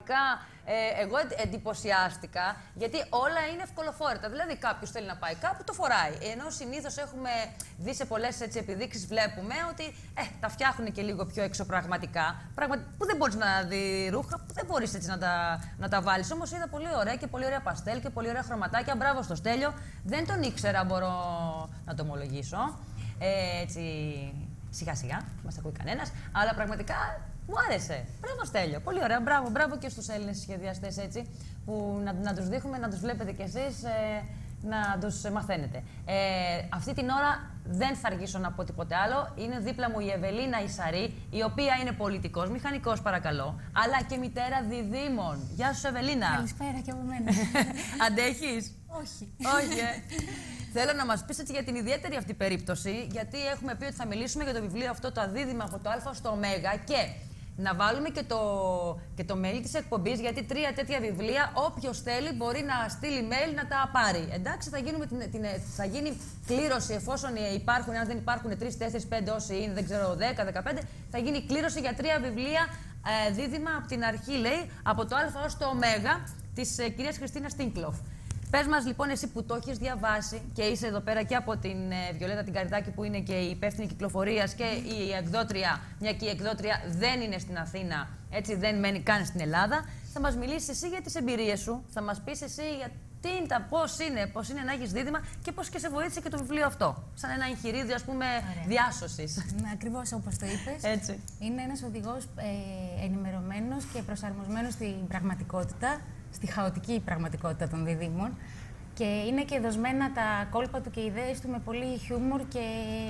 πραγματικά εγώ εντυπωσιάστηκα, γιατί όλα είναι ευκολοφόρητα. Δηλαδή, κάποιο θέλει να πάει κάπου, το φοράει. Ενώ συνήθως έχουμε δει σε πολλές επιδείξεις, βλέπουμε ότι τα φτιάχνουν και λίγο πιο εξωπραγματικά. Που δεν μπορείς να δει ρούχα, που δεν μπορείς έτσι να τα βάλεις. Όμως είδα πολύ ωραία και πολύ ωραία παστέλ και πολύ ωραία χρωματάκια. Μπράβο στο Στέλιο. Δεν τον ήξερα, μπορώ να το ομολογήσω. Έτσι, σιγά-σιγά, μας ακούει κανένας. Αλλά πραγματικά μου άρεσε. Μπράβο, Στέλιο. Πολύ ωραία. Μπράβο και στους Έλληνες σχεδιαστές, έτσι, που να τους δείχνουμε, να τους βλέπετε κι εσείς, να τους μαθαίνετε. Αυτή την ώρα δεν θα αργήσω να πω τίποτε άλλο. Είναι δίπλα μου η Ευελίνα Ισαρή, η οποία είναι πολιτικός, μηχανικός παρακαλώ, αλλά και μητέρα διδήμων. Γεια σου, Ευελίνα. Καλησπέρα και από μένα. Αντέχεις? Όχι. Όχι, Θέλω να μας πεις έτσι για την ιδιαίτερη αυτή περίπτωση, γιατί έχουμε πει ότι θα μιλήσουμε για το βιβλίο αυτό, το Αδίδυμα από το Α στο Ω, και να βάλουμε και το mail της εκπομπής, γιατί 3 τέτοια βιβλία, όποιος θέλει μπορεί να στείλει mail να τα πάρει. Εντάξει, θα γίνει κλήρωση εφόσον υπάρχουν, αν δεν υπάρχουν 3, 4, 5 όσοι είναι, δεν ξέρω, 10, 15, θα γίνει κλήρωση για 3 βιβλία δίδυμα από την αρχή, λέει, από το Α ως το Ω, της κυρίας Χριστίνας Στίνκλοφ. Πες μας λοιπόν, εσύ που το έχεις διαβάσει και είσαι εδώ πέρα και από την Βιολέτα την Καριδάκη, που είναι και η υπεύθυνη κυκλοφορίας και η εκδότρια, μια και η εκδότρια δεν είναι στην Αθήνα, έτσι δεν μένει καν στην Ελλάδα, θα μας μιλήσεις εσύ για τις εμπειρίες σου, θα μας πεις εσύ για πώς είναι να έχεις δίδυμα και πώς και σε βοήθησε και το βιβλίο αυτό. Σαν ένα εγχειρίδιο, ας πούμε, διάσωσης. Ναι, ακριβώς όπως το είπες. Έτσι. Είναι ένας οδηγός ενημερωμένος και προσαρμοσμένος στην πραγματικότητα, στη χαοτική πραγματικότητα των διδύμων. Και είναι και δοσμένα τα κόλπα του και οι ιδέες του με πολύ χιούμορ και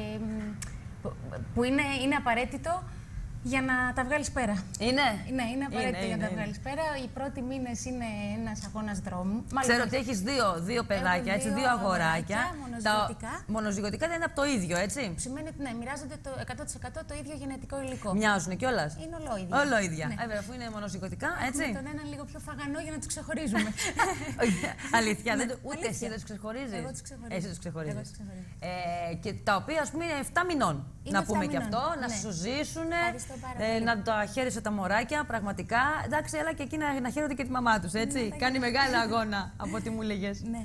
που είναι απαραίτητο για να τα βγάλεις πέρα. Ναι, είναι απαραίτητο για να τα βγάλεις πέρα. Οι πρώτοι μήνες είναι ένας αγώνας δρόμου. Ξέρω ότι έχεις δύο παιδάκια, δύο αγοράκια. Μονοζυγωτικά. Μονοζυγωτικά δεν είναι από το ίδιο, έτσι. Σημαίνει ότι ναι, μοιράζονται το 100% το ίδιο γενετικό υλικό. Μοιάζουν κιόλας. Είναι ολόιδια. Ολόιδια. Ναι. Αφού είναι μονοζυγωτικά, έτσι. Έχουμε τον έναν λίγο πιο φαγανό για να τους ξεχωρίζουμε. Αλήθεια. Ούτε εσύ δεν τους ξεχωρίζεις. Εγώ τους ξεχωρίζω. Εσύ τους ξεχωρίζεις. Και τα οποία, ας πούμε, είναι 7 μηνών. Να πούμε και αυτό, να σου ζήσουν. Να τα χαίρεσαι τα μωράκια, πραγματικά. Εντάξει, αλλά και εκεί να χαίρονται και τη μαμά τους, έτσι. Κάνει μεγάλο αγώνα, από ό,τι μου λέγες. Ναι.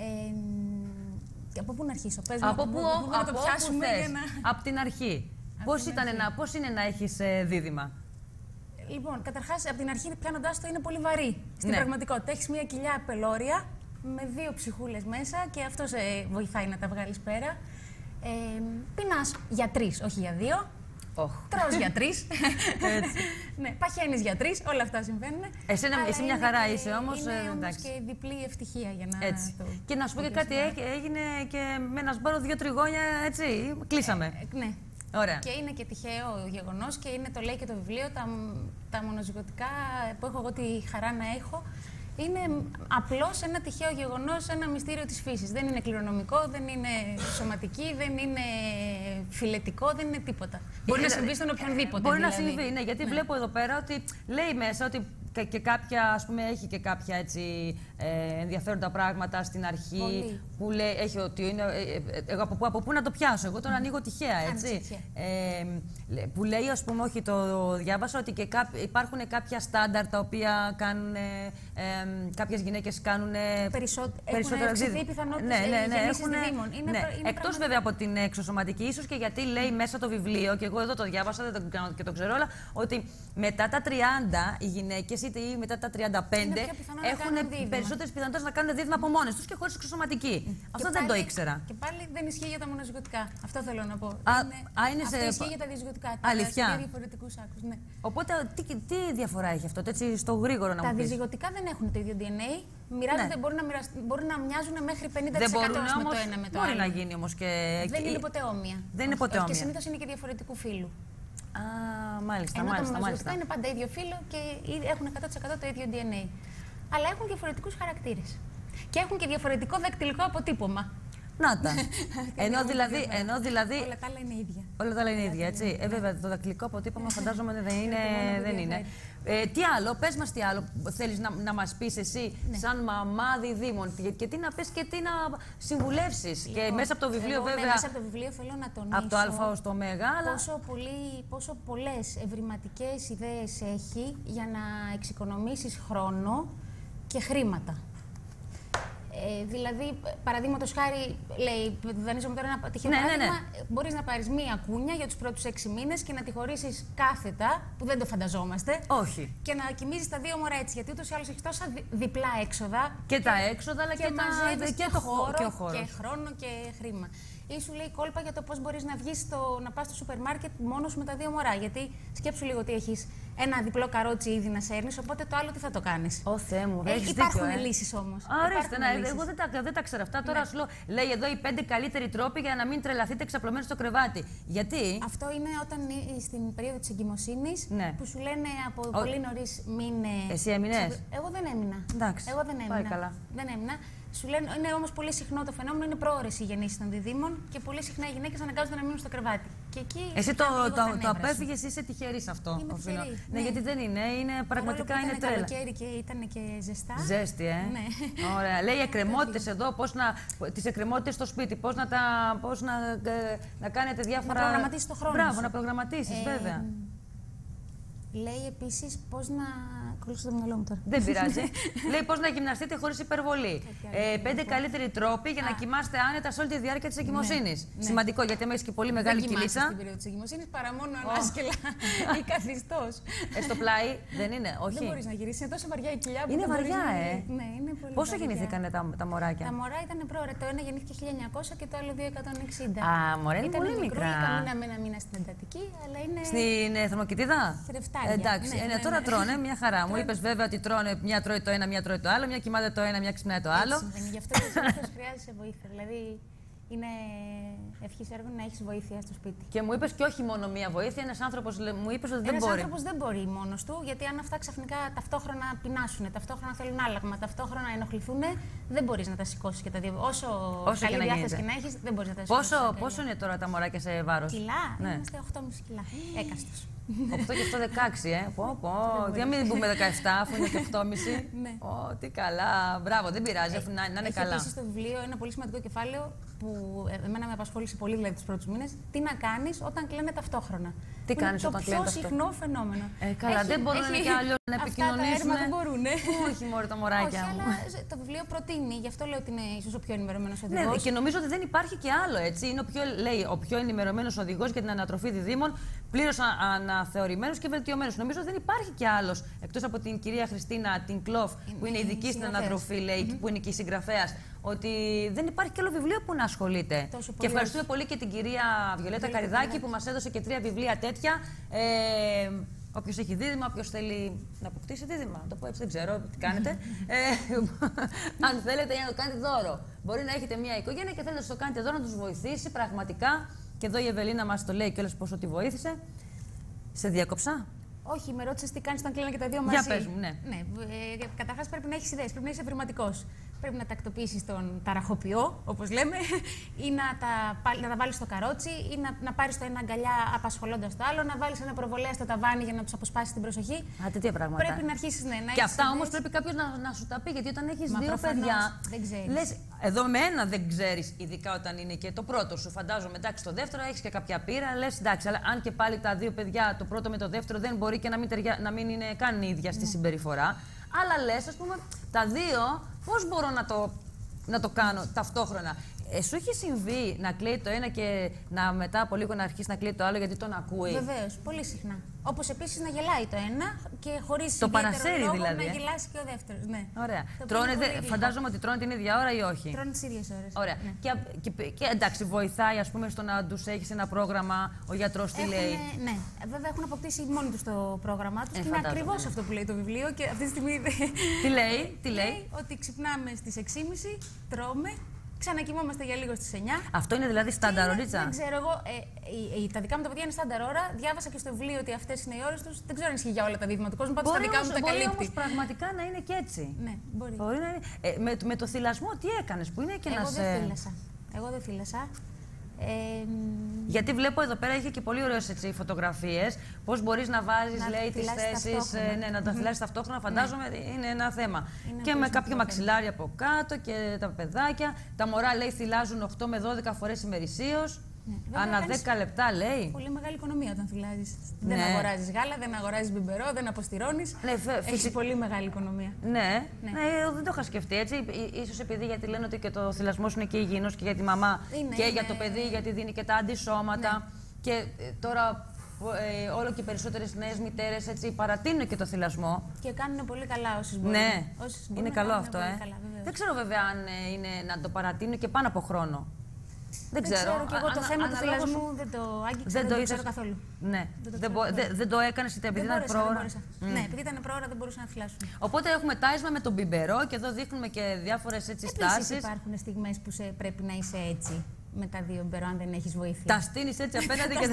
Από πού να αρχίσω, πες μου, από πού να το πιάσουμε για να... Από την αρχή. Πώς είναι να έχεις δίδυμα? Λοιπόν, καταρχάς, από την αρχή πιάνοντάς το είναι πολύ βαρύ. Στην πραγματικότητα, έχεις μια κοιλιά πελώρια με 2 ψυχούλες μέσα και αυτό σε βοηθάει να τα βγάλεις πέρα. Πεινάς για 3, όχι για 2. Τρως για 3. Ναι, παχαίνεις για 3, όλα αυτά συμβαίνουν. Εσύ μια χαρά είσαι όμως. Είναι όμως και διπλή ευτυχία για να το... Και να σου πω και κάτι, έγινε και με ένα σπόρο 2 τριγώνια, έτσι, κλείσαμε. Ναι. Ωραία. Και είναι και τυχαίο γεγονός και το λέει και το βιβλίο, τα μονοζυγωτικά που έχω εγώ τη χαρά να έχω, είναι απλώς ένα τυχαίο γεγονός, ένα μυστήριο της φύσης. Δεν είναι κληρονομικό, δεν είναι σωματική, δεν είναι φιλετικό, δεν είναι τίποτα. Μπορεί να συμβεί στον οποιονδήποτε. Μπορεί να συμβεί, ναι, γιατί βλέπω εδώ πέρα ότι λέει μέσα ότι και κάποια, ας πούμε, έχει και κάποια έτσι, ενδιαφέροντα πράγματα στην αρχή. Πολύ. Που λέει, έχει ότι είναι. Εγώ από πού να το πιάσω, εγώ τον ανοίγω τυχαία, έτσι. Που λέει, ας πούμε, όχι, το διάβασα, ότι και υπάρχουν κάποια στάνταρ τα οποία κάνουν. Κάποιες γυναίκες κάνουν. Περισσότερα αυξηθεί η πιθανότητα διδύμων. Εκτός βέβαια από την εξωσωματική, ίσως και γιατί λέει μέσα το βιβλίο, και εγώ εδώ το διάβασα και το ξέρω όλα, ότι μετά τα 30 οι γυναίκες, είτε ή μετά τα 35, έχουν περισσότερες πιθανότητες να κάνουν δίδυμα από μόνες τους και χωρίς εξωσωματική. Αυτό δεν το ήξερα. Και πάλι δεν ισχύει για τα μονοζυγωτικά. Αυτό θέλω να πω. Αυτό ισχύει για τα διζυγωτικά. Αλήθεια. Σε διαφορετικούς άκρους. Ναι. Οπότε τι διαφορά έχει αυτό, έτσι στο γρήγορο να μου πεις? Τα διζυγωτικά δεν έχουν το ίδιο DNA. Μοιράζονται, μπορεί να μοιάζουν μέχρι 50% δεν μπορούν, με το ένα με το άλλο. Μπορεί να γίνει όμως και. Δεν είναι ποτέ όμοια. Δεν είναι ποτέ όμοια. Και συνήθως είναι και διαφορετικού φύλου. Μάλιστα. Ενώ τα μονοζυγωτικά είναι πάντα ίδιο φύλο και έχουν 100% το ίδιο DNA. Αλλά έχουν διαφορετικούς χαρακτήρες. Και έχουν και διαφορετικό δακτυλικό αποτύπωμα. Να τα. Ενώ δηλαδή. Όλα τα άλλα είναι ίδια. Όλα τα άλλα είναι ίδια, έτσι. Βέβαια, το δακτυλικό αποτύπωμα φαντάζομαι δεν είναι. Τι άλλο, πες μας τι άλλο θέλεις να μας πεις εσύ, σαν μαμά διδήμων, και τι να πεις και τι να συμβουλεύσεις. Λοιπόν, και μέσα από το βιβλίο, βέβαια. Μέσα από το βιβλίο θέλω να τονίσω. Από το Α ως το Μ. Πόσο πολλές ευρηματικές ιδέες έχει για να εξοικονομήσεις χρόνο και χρήματα. Δηλαδή, παραδείγματος χάρη, λέει, δανείζομαι τώρα ένα τυχαίο παράδειγμα, μπορείς να πάρεις μία κούνια για τους πρώτους 6 μήνες και να τη χωρίσεις κάθετα, που δεν το φανταζόμαστε. Όχι. Και να κοιμίζεις τα 2 μωρά έτσι, γιατί ούτως ή άλλως έχεις τόσα διπλά έξοδα. Και τα έξοδα, αλλά και το χώρο και χρόνο και χρήμα. Ή σου λέει κόλπα για το πώς μπορείς να βγεις να πας στο σούπερ μάρκετ μόνος με τα 2 μωρά. Γιατί σκέψου λίγο ότι έχεις ένα διπλό καρότσι ήδη να σέρνεις, οπότε το άλλο τι θα το κάνεις. Ω Θεέ μου, υπάρχουν λύσεις όμως. Ορίστε, εγώ δεν τα ξέρω αυτά. Τώρα σου λέω, λέει εδώ οι 5 καλύτεροι τρόποι για να μην τρελαθείτε ξαπλωμένοι στο κρεβάτι. Γιατί? Αυτό είναι όταν στην περίοδο της εγκυμοσύνης που σου λένε από πολύ νωρίς μήνε. Εσύ έμεινες? Εγώ δεν έμεινα. Εντάξει. Εγώ δεν έμεινα. Πάει καλά. Δεν έμεινα. Σου λένε, είναι όμως πολύ συχνό το φαινόμενο, είναι πρόωρες οι γεννήσεις των διδήμων και πολύ συχνά οι γυναίκες αναγκάζονται να μείνουν στο κρεβάτι. Και εκεί εσύ το απέφυγες, είσαι τυχερή σε αυτό. Είμαι τυχερή. Ναι, γιατί δεν είναι, πραγματικά είναι τρέλα. Ήταν καλοκαίρι και ήταν και ζεστά. Ζέστη, Ναι. Ωραία. Λέει εκκρεμότητες εδώ, τις εκκρεμότητες στο σπίτι, πώς να κάνετε διάφορα. Να προγραμματίσεις το χρόνο. Μπράβο, να προγραμματίσεις, βέβαια. Λέει επίσης πώς να. Κολλήσω το μυαλό μου τώρα. Δεν πειράζει. Λέει πώς να γυμναστείτε χωρίς υπερβολή. 5 καλύτεροι τρόποι για να κοιμάστε άνετα σε όλη τη διάρκεια της εγκυμοσύνης. Σημαντικό, γιατί άμα έχεις και πολύ μεγάλη κοιλίτσα. Στην περίοδο της εγκυμοσύνης παρά μόνο ανάσκελα ή καθιστός. Στο πλάι δεν είναι, όχι. Δεν μπορείς να γυρίσεις. Είναι τόσο βαριά η κοιλιά που. Είναι βαριά, Ναι, είναι πολύ. Πόσο γεννηθήκανε τα μωράκια? Τα μωρά ήταν πρόωρα. Το ένα γεννήθηκε 1900 και το άλλο 2160. Α, μωρέ, είναι πολύ μικρά. Ήταν ένα μήνα στην εντατική, αλλά είναι. Στην θερμοκοιτίδα? Θρεφτάρια. Εντάξει, τώρα τρώνε μια χαρά. Μου είπες βέβαια ότι τρώνε, μια τρώει το ένα, μια τρώει το άλλο, μια κοιμάται το ένα, μια ξυπνάει το άλλο. Γι' αυτό χρειάζεσαι βοήθεια. Δηλαδή, είναι ευχής έργων να έχεις βοήθεια στο σπίτι. Και μου είπες και όχι μόνο μία βοήθεια, ένας άνθρωπος μου είπες ότι δεν μπορεί. Ένας άνθρωπος δεν μπορεί μόνος του, γιατί αν αυτά ξαφνικά ταυτόχρονα πεινάσουν, ταυτόχρονα θέλουν άλλαγμα, ταυτόχρονα ενοχληθούν, δεν μπορείς να τα σηκώσεις και τα δύο. Όσο καλή διάθεση και να έχεις, δεν μπορείς να τα σηκώσεις. Πόσο είναι τώρα τα μωράκια σε βάρος? Κιλά, είμαστε 8,5 κιλά. Έκαστος. 8 και 8, 16, Για μην πούμε 17, αφού είναι και 8,5. Ναι. Τι καλά. Μπράβο, δεν πειράζει, αφού να είναι καλά. Επίσης στο βιβλίο ένα πολύ σημαντικό κεφάλαιο που εμένα με απασχόλησε πολύ, δηλαδή τους πρώτους μήνες. Τι να κάνεις όταν κλαίνε ταυτόχρονα. Τι κάνεις όταν κλαίνε ταυτόχρονα. Το πιο συχνό φαινόμενο. Καλά, δεν μπορούν και αλλιώς να επικοινωνήσουν. Αυτά τα έρμα δεν μπορούν. Όχι, μωρέ, τα μωράκια μου. Αλλά το βιβλίο προτείνει, γι' αυτό λέω ότι είναι ίσως ο πιο ενημερωμένος οδηγός. Ναι, και νομίζω ότι δεν υπάρχει και άλλο, έτσι. Είναι ο πιο ενημερωμένος οδηγός για την ανατροφή διδήμων, πλήρως αναθεωρημένος και βελτιωμένος. Νομίζω ότι δεν υπάρχει και άλλος, εκτός από την κυρία Χριστίνα την Κλοφ, που είναι ειδική στην ανατροφή, λέει, που είναι και η συγγραφέας, ότι δεν υπάρχει και άλλο βιβλίο που να ασχολείται. Και ευχαριστούμε πολύ και την κυρία Βιολέτα Καριδάκη που μας έδωσε και 3 βιβλία τέτοια. Όποιος έχει δίδυμα, όποιος θέλει να αποκτήσει δίδυμα, να το πω έτσι, δεν ξέρω τι κάνετε. Αν θέλετε για να το κάνετε δώρο. Μπορεί να έχετε μια οικογένεια και θέλετε να το κάνετε δώρο, να τους βοηθήσει πραγματικά. Και εδώ η Ευελίνα μας το λέει κιόλας πόσο τη βοήθησε. Σε διάκοψα? Όχι, με ρώτησες τι κάνεις όταν κλείνουν και τα δύο μαζί. Για πες μου, ναι. Καταρχάς πρέπει να έχεις ιδέες, πρέπει να είσαι ευρηματικός. Πρέπει να τακτοποιήσεις τον ταραχοποιό, όπως λέμε, ή να τα βάλεις στο καρότσι, ή να πάρεις το ένα αγκαλιά απασχολώντας το άλλο, να βάλεις ένα προβολέα στο ταβάνι για να τους αποσπάσεις την προσοχή. Τέτοια πράγματα. Πρέπει να αρχίσεις να και αυτά όμως πρέπει κάποιος να σου τα πει, γιατί όταν έχεις 2 παιδιά. Δεν ξέρεις. Λες, εδώ με ένα δεν ξέρεις, ειδικά όταν είναι και το πρώτο σου. Φαντάζομαι, εντάξει, το δεύτερο έχεις και κάποια πείρα, λες εντάξει, αλλά αν και πάλι τα 2 παιδιά, το πρώτο με το δεύτερο, δεν μπορεί και να μην είναι καν ίδια στη συμπεριφορά. Αλλά λες, ας πούμε, τα 2, πώς μπορώ να το κάνω ταυτόχρονα. Σου έχει συμβεί να κλαίει το ένα και μετά από λίγο να αρχίσει να κλαίει το άλλο γιατί τον ακούει? Βεβαίως, πολύ συχνά. Όπως επίσης να γελάει το ένα και χωρίς το παρασέρι λόγο δηλαδή. να γελάσει και ο δεύτερος. Ναι. Ωραία. Φαντάζομαι ότι τρώνε την ίδια ώρα ή όχι? Τρώνε τις ίδιες ώρες. Ωραία. Ναι. Και εντάξει, βοηθάει ας πούμε στο να τους έχεις ένα πρόγραμμα, ο γιατρός τι λέει? Ναι, βέβαια έχουν αποκτήσει μόνοι τους το πρόγραμμά τους και είναι ακριβώς αυτό που λέει το βιβλίο. Και αυτή τη στιγμή. Τι λέει? Ότι ξυπνάμε στις 6:30, τρώμε. Ξανακοιμόμαστε για λίγο στις 9. Αυτό είναι δηλαδή στάνταρ ωρίτσα? Δεν ξέρω εγώ. Τα δικά μου τα παιδιά είναι στάνταρ ώρα. Διάβασα και στο βιβλίο ότι αυτές είναι οι ώρες τους. Δεν ξέρω αν ισχύει για όλα τα δίδυμα του κόσμου. Πάντως τα δικά μου τα καλύπτει. Μπορεί όμως πραγματικά να είναι και έτσι. Ναι, μπορεί. Να είναι. Με το θυλασμό τι έκανες που είναι και εγώ δεν θύλασα. Εγώ δεν θύλασα. Γιατί βλέπω εδώ πέρα είχε και πολύ ωραίες φωτογραφίες. Πώς μπορείς να βάζεις, λέει, τις θέσεις, να τα φυλάσεις ταυτόχρονα. Φαντάζομαι είναι ένα θέμα. Είναι και με κάποιο μαξιλάρι από κάτω και τα παιδάκια. Τα μωρά, λέει, θυλάζουν 8 με 12 φορές ημερησίως. Ναι, ανά 10 λεπτά, λέει. Πολύ μεγάλη οικονομία όταν θυλάζεις. Ναι. Δεν αγοράζεις γάλα, δεν αγοράζεις μπιμπερό, δεν αποστηρώνεις. Ναι, έχεις πολύ μεγάλη οικονομία. Ναι, δεν το είχα σκεφτεί έτσι. Ίσως επειδή γιατί λένε ότι και το θυλασμός είναι και υγιεινός και για τη μαμά και για το παιδί, γιατί δίνει και τα αντισώματα. Ναι. Και τώρα όλο και περισσότερες νέες μητέρες παρατείνουν και το θυλασμό. Και κάνουν πολύ καλά όσες μπορούν. Ναι, είναι καλό αυτό. Καλά, δεν ξέρω βέβαια αν είναι να το παρατείνουν και πάνω από χρόνο. Δεν ξέρω. Και εγώ το θέμα του θυλασμού δεν το άγγιξα, δεν το ξέρω καθόλου. Ναι. Δεν το έκανες επειδή ήταν πρόωρα. Ναι, επειδή ήταν πρόωρα δεν μπορούσα να θυλάσω. Οπότε έχουμε τάισμα με τον μπιμπερό και εδώ δείχνουμε και διάφορες στάσεις. Υπάρχουν στιγμές που πρέπει να είσαι έτσι. Με τα 2 μπιμπερό, αν δεν έχεις βοήθεια. Τα στείνεις έτσι απέναντι και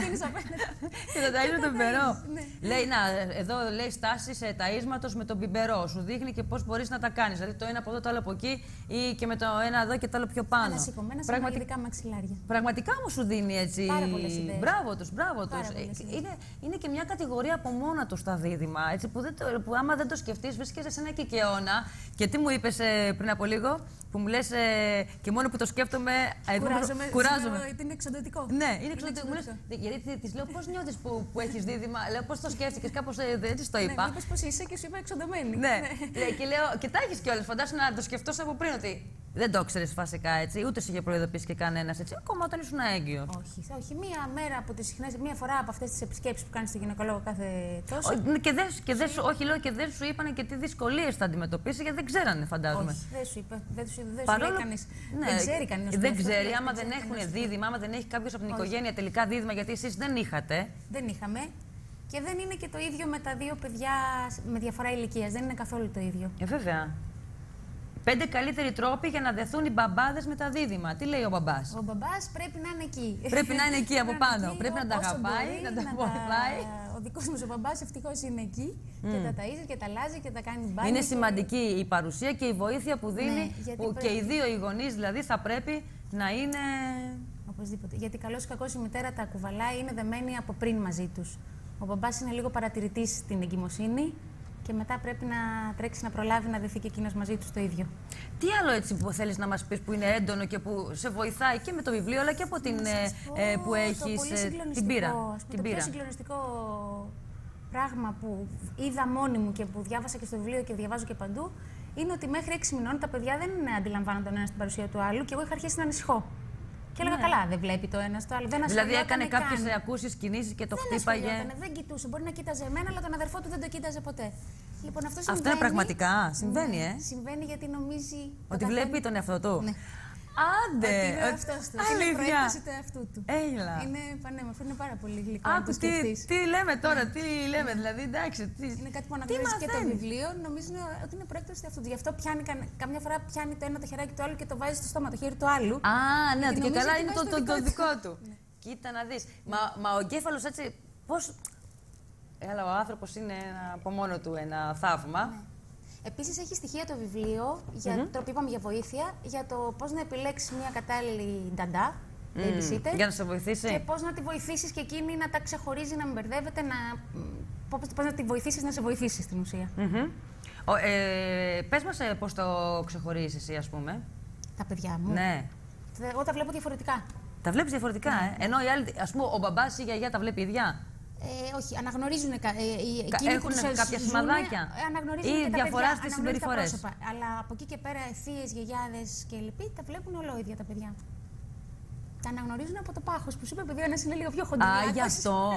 τα ταΐζεις με τον μπιμπερό. Λέει, εδώ λέει στάσεις ταΐσματος με τον μπιμπερό. Σου δείχνει και πώς μπορείς να τα κάνεις. Δηλαδή το ένα από εδώ, το άλλο από εκεί ή και με το ένα εδώ και το άλλο πιο πάνω. Ανασηκωμένα σε μαγειρικά μαξιλάρια. Πραγματικά μου σου δίνει έτσι. Πάρα πολλές ιδέες. Μπράβο τους. Είναι και μια κατηγορία από μόνα τους τα δίδυμα. Έτσι, που άμα δεν το σκεφτείς, βρίσκεσαι σε ένα κικαιώνα. Και τι μου είπες πριν από λίγο, που μου λες και μόνο που το σκέφτομαι. Κουράζομαι. Είναι εξοντωτικό. Ναι, είναι εξοντωτικό. Γιατί τη λέω πώς νιώθεις που έχεις δίδυμα. Λέω πώς το σκέφτηκες, κάπως έτσι το είπα. Ναι, είπες πώς είσαι και σου είπα εξοντωμένη. Ναι. Και λέω, και τα έχεις κιόλας. Φαντάσου να το σκεφτώς από πριν ότι δεν το ξέρεις βασικά έτσι, ούτε σε είχε προειδοποιήσει και κανένας έτσι, ακόμα όταν ήσουν έγκυο. Όχι. Μία μέρα από τις συχνές, μία φορά από αυτές τις επισκέψεις που κάνεις στο γυναικολόγο κάθε τόσο. Όχι, λέω και δεν σου είπανε και τι δυσκολίες θα αντιμετωπίσει, γιατί δεν ξέρανε, φαντάζομαι. Όχι, δεν σου είπε. Δεν σου λέει κανείς. Δεν ξέρει κανείς. Δεν ξέρει, άμα δεν έχουν δίδυμα, άμα δεν έχει κάποιος από την οικογένεια τελικά δίδυμα, γιατί εσείς δεν είχατε. Δεν είχαμε. Και δεν είναι και το ίδιο με τα 2 παιδιά με διαφορά ηλικίας. Δεν είναι καθόλου το ίδιο. Βέβαια. 5 καλύτεροι τρόποι για να δεθούν οι μπαμπάδες με τα δίδυμα. Τι λέει ο μπαμπάς? Ο μπαμπάς πρέπει να είναι εκεί. Πρέπει να είναι εκεί από πάνω. Πρέπει να τα αγαπάει, να τα βοηθάει. Ο δικός μας ο μπαμπάς ευτυχώς είναι εκεί και τα ταΐζει και τα αλλάζει και τα κάνει μπάνιο. Είναι σημαντική η παρουσία και η βοήθεια που δίνει. Που και οι 2 οι γονείς δηλαδή θα πρέπει να είναι. Οπωσδήποτε. Γιατί καλώς ή κακώς η μητέρα τα κουβαλάει, είναι δεμένη από πριν μαζί τους. Ο μπαμπάς είναι λίγο παρατηρητής στην εγκυμοσύνη. Και μετά πρέπει να τρέξει να προλάβει να δεθεί και εκείνος μαζί του το ίδιο. Τι άλλο έτσι που θέλεις να μας πεις που είναι έντονο και που σε βοηθάει και με το βιβλίο αλλά και από την που έχεις την πείρα. Το πιο συγκλονιστικό πράγμα που είδα μόνη μου και που διάβασα και στο βιβλίο και διαβάζω και παντού είναι ότι μέχρι 6 μηνών τα παιδιά δεν αντιλαμβάνονταν τον ένα στην παρουσία του άλλου και εγώ είχα αρχίσει να ανησυχώ. Και έλεγα καλά, δεν βλέπει το ένα το άλλο. Δηλαδή έκανε κάποιες ακούσεις, κινήσεις και το χτύπαγε. Δεν κοιτούσε. Μπορεί να κοίταζε εμένα, αλλά τον αδερφό του δεν το κοίταζε ποτέ. Λοιπόν, αυτό είναι πραγματικά. Συμβαίνει, Συμβαίνει γιατί νομίζει. Ότι βλέπει τον εαυτό του. Ναι. Άντε! Ότι είναι ο εαυτός του. Είναι προέκταση του εαυτού του. Έλα. Είναι πανέμορφο, είναι πάρα πολύ γλυκό. Άκου τι λέμε τώρα, τι λέμε, δηλαδή εντάξει. Είναι κάτι που αναγνωρίζει και το βιβλίο, νομίζουν ότι είναι προέκταση του εαυτού του. Γι' αυτό καμιά φορά πιάνει το ένα το χεράκι του άλλου και το βάζει στο στόμα, το χέρι του άλλου. Α, ναι, και καλά είναι το δικό του. Κοίτα να δεις. Μα ο εγκέφαλος έτσι, πώς. Έλα, ο άνθρωπος είναι από μόνο του ένα θαύμα. Επίσης, έχει στοιχεία το βιβλίο, για το οποίο είπαμε για βοήθεια, για το πώς να επιλέξεις μια κατάλληλη νταντά, babysitter. Για να σε βοηθήσει. Και πώς να τη βοηθήσεις και εκείνη να τα ξεχωρίζει, να μην μπερδεύεται, πώς να τη βοηθήσεις να σε βοηθήσει στην ουσία. Πες μας πώς το ξεχωρίζεις εσύ, ας πούμε. Τα παιδιά μου. Ναι. Εγώ τα βλέπω διαφορετικά. Τα βλέπεις διαφορετικά, Ενώ οι άλλοι, ας πούμε, ο μπαμπάς ή η γιαγιά τα βλέπει ίδια. Όχι, αναγνωρίζουν έχουν κάποια σημαδάκια ή διαφορά στις συμπεριφορές. Αλλά από εκεί και πέρα, θείες, γιαγιάδες και λοιποί τα βλέπουν ολόιδια τα παιδιά. Τα αναγνωρίζουν από το πάχος που σου είπε, παιδί, ένας είναι λίγο πιο χοντρός. Α, γι' αυτό.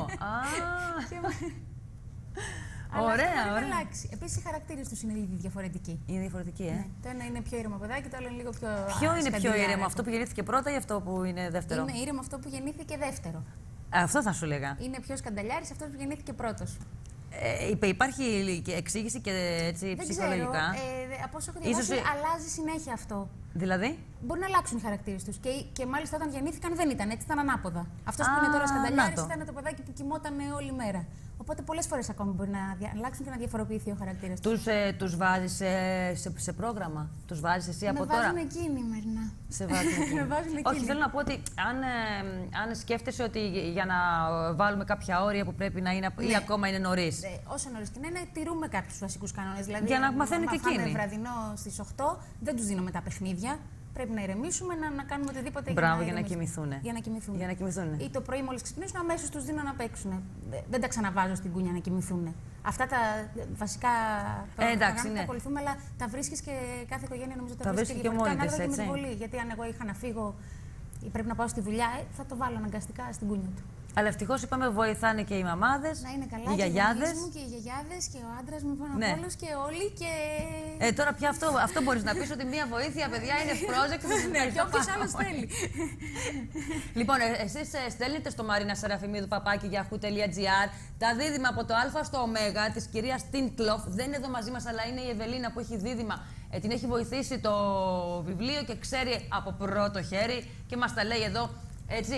Ωραία, ωραία. Επίσης, οι χαρακτήρες τους είναι ήδη διαφορετικοί. Είναι διαφορετικοί, Ναι. Το ένα είναι πιο ήρεμο παιδάκι, το άλλο είναι λίγο πιο. Ποιο είναι πιο ήρεμο, αυτό που γεννήθηκε πρώτα ή αυτό που είναι δεύτερο? Είναι ήρεμο αυτό που γεννήθηκε δεύτερο. Αυτό θα σου λέγα. Είναι πιο σκανταλιάρης αυτός που γεννήθηκε πρώτος. Υπάρχει εξήγηση και έτσι δεν ψυχολογικά. Ξέρω. Από όσο έχω διαβάσει, αλλάζει συνέχεια αυτό. Δηλαδή? Μπορεί να αλλάξουν οι χαρακτήρες τους. Και μάλιστα όταν γεννήθηκαν δεν ήταν έτσι, ήταν ανάποδα. Αυτός που είναι τώρα σκανταλιάρης ήταν το παιδάκι που κοιμόταν όλη μέρα. Οπότε πολλές φορές ακόμη μπορεί να αλλάξουν και να διαφοροποιηθεί ο χαρακτήρας τους. Τους βάζεις σε πρόγραμμα, τους βάζεις εσύ από τώρα. Με βάζουν εκείνη, Μαρίνα. Σε βάζουν εκείνη. Όχι, θέλω να πω ότι αν σκέφτεσαι ότι για να βάλουμε κάποια όρια που πρέπει να είναι ή ακόμα είναι νωρίς. Όσο νωρίς και να είναι, τηρούμε κάποιους βασικούς κανόνες. Δηλαδή, για να μαθαίνουν και εκείνοι. Αν βραδινό στις 8, δεν τους δίνουμε τα παιχνίδια. Πρέπει να ηρεμήσουμε, να κάνουμε οτιδήποτε. Μπράβο, για να κοιμηθούν. Για να κοιμηθούν. Ή το πρωί, μόλις ξυπνήσουν, αμέσως τους δίνω να παίξουν. Δεν τα ξαναβάζω στην κούνια να κοιμηθούν. Αυτά τα βασικά προγράμματα τα ακολουθούμε, αλλά τα βρίσκεις και κάθε οικογένεια νομίζω τα βρίσκει και μόνη της. Και με τη βολή. Γιατί αν εγώ είχα να φύγω ή πρέπει να πάω στη δουλειά, θα το βάλω αναγκαστικά στην κούνια του. Αλλά ευτυχώς είπαμε βοηθάνε και οι μαμάδες, να είναι καλά, οι γιαγιάδες. Και οι γιαγιάδες και ο άντρας μου πάνω από όλους και όλοι. Τώρα πια αυτό μπορείς να πεις ότι μία βοήθεια, παιδιά, είναι project. Ναι, και όποιος άλλος θέλει. Λοιπόν, εσείς στέλνετε στο Μαρίνα Σεραφιμίδου @yahoo.gr τα δίδυμα από το Α στο Ω της κυρίας Τίνκλοφ. Δεν είναι εδώ μαζί μας, αλλά είναι η Ευελίνα που έχει δίδυμα. Την έχει βοηθήσει το βιβλίο και ξέρει από πρώτο χέρι και μας τα λέει εδώ. Έτσι,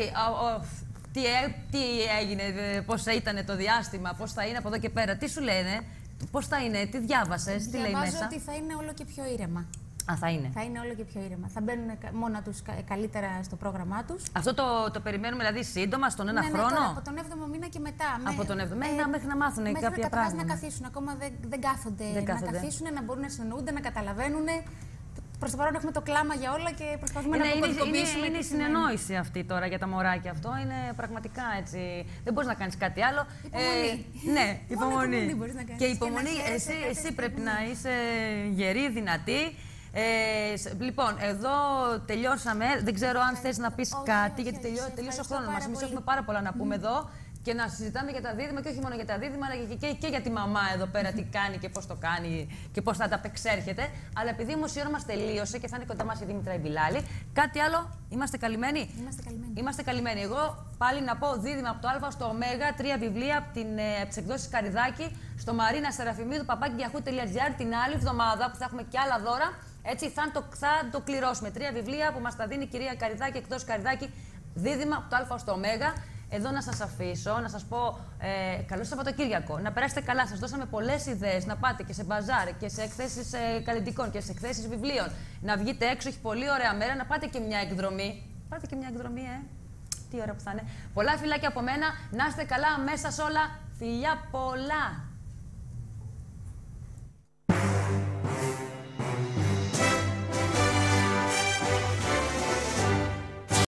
τι έγινε, πώς ήταν το διάστημα, πώς θα είναι από εδώ και πέρα, τι σου λένε, πώς θα είναι, τι διάβασες, τι λέει μέσα. Διαβάζω ότι θα είναι όλο και πιο ήρεμα. Θα είναι. Θα είναι όλο και πιο ήρεμα. Θα μπαίνουν μόνα τους καλύτερα στο πρόγραμμά τους. Αυτό το περιμένουμε δηλαδή σύντομα, στον ένα χρόνο. Τώρα, από τον 7ο μήνα και μετά. Από τον 7ο μήνα μέχρι να μάθουν κάποια πράγματα. Να καθίσουν. Ακόμα δεν κάθονται. Να καθίσουν, να μπορούν να συνεννοούνται, να καταλαβαίνουν. Προς το παρόν έχουμε το κλάμα για όλα και προσπαθούμε να το κωδικοποιήσουμε. Είναι η συνεννόηση αυτή τώρα για τα μωράκια. Αυτό είναι πραγματικά έτσι. Δεν μπορείς να κάνεις κάτι άλλο. Υπομονή. Ναι, υπομονή. Και υπομονή, εσύ πρέπει να είσαι γερή, δυνατή. Λοιπόν, εδώ τελειώσαμε. Δεν ξέρω αν θες να πεις κάτι, γιατί τελείωσε ο χρόνος μας. Εμείς έχουμε πάρα πολλά να πούμε εδώ. Και να συζητάμε για τα δίδυμα και όχι μόνο για τα δίδυμα, αλλά και για τη μαμά εδώ πέρα τι κάνει και πώς το κάνει και πώς θα τα απεξέρχεται. Αλλά επειδή όμως η ώρα μας τελείωσε και θα είναι κοντά μας η Δήμητρα Ιμπιλάλη, κάτι άλλο, είμαστε καλυμμένοι. Είμαστε καλυμμένοι. Εγώ πάλι να πω δίδυμα από το Α στο Ω, 3 βιβλία από τις εκδόσεις Καριδάκη στο Μαρίνα Σεραφιμίδου @yahoo.gr την άλλη εβδομάδα που θα έχουμε και άλλα δώρα. Έτσι θα το κληρώσουμε. 3 βιβλία που μας τα δίνει η κυρία Καριδάκη, εκδόσεις Καριδάκη, δίδυμα από το Α στο Ω. Εδώ να σας αφήσω, να σας πω καλό Σαββατοκύριακο, να περάσετε καλά. Σας δώσαμε πολλές ιδέες να πάτε και σε μπαζάρ και σε εκθέσεις καλλιτικών και σε εκθέσεις βιβλίων. Να βγείτε έξω, έχει πολύ ωραία μέρα, να πάτε και μια εκδρομή. Πάτε και μια εκδρομή, τι ώρα που θα είναι. Πολλά φιλάκια από μένα, να είστε καλά μέσα σε όλα. Φιλιά πολλά!